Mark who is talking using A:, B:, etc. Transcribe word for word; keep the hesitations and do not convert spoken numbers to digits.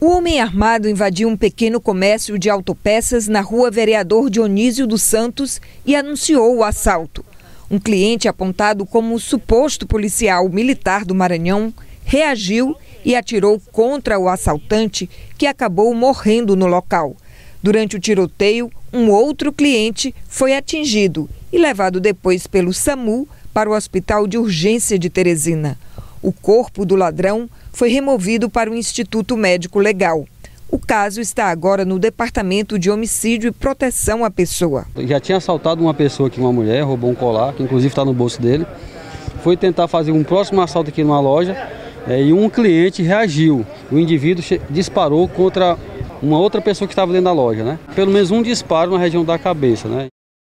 A: O homem armado invadiu um pequeno comércio de autopeças na rua Vereador Dionísio dos Santos e anunciou o assalto. Um cliente apontado como suposto policial militar do Maranhão reagiu e atirou contra o assaltante, que acabou morrendo no local. Durante o tiroteio, um outro cliente foi atingido e levado depois pelo SAMU para o Hospital de Urgência de Teresina. O corpo do ladrão foi removido para o Instituto Médico Legal. O caso está agora no Departamento de Homicídio e Proteção à Pessoa.
B: Já tinha assaltado uma pessoa aqui, uma mulher, roubou um colar, que inclusive está no bolso dele. Foi tentar fazer um próximo assalto aqui numa loja é, e um cliente reagiu. O indivíduo disparou contra uma outra pessoa que estava dentro da loja, né? Pelo menos um disparo na região da cabeça, né?